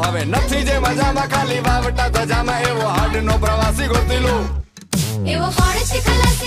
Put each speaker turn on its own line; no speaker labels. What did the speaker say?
હવે નથી જે મજામાં ખાલી વાવટા ધજામાં એવો હાડ નો પ્રવાસી ગોતી લો
એવો હોડ છે ખલાસી